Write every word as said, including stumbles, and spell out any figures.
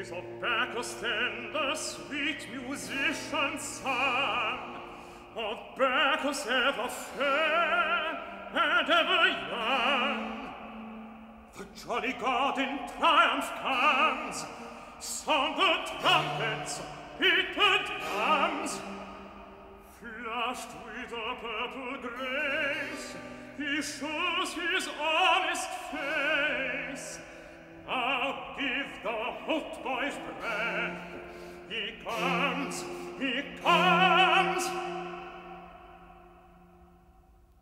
praise of Bacchus then the sweet musician sang, of Bacchus ever fair and ever young. The jolly god in triumph comes, sound the trumpets, beat the drums. Flushed with a purple grace, he shows his honest face. Now give the hautboys breath. He comes, he